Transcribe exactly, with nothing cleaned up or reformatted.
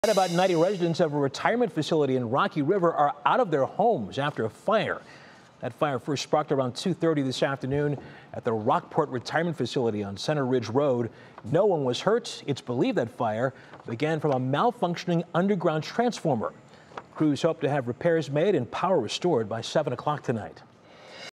About ninety residents of a retirement facility in Rocky River are out of their homes after a fire. That fire first sparked around two thirty this afternoon at the Rockport Retirement Facility on Center Ridge Road. No one was hurt. It's believed that fire began from a malfunctioning underground transformer. Crews hope to have repairs made and power restored by seven o'clock tonight.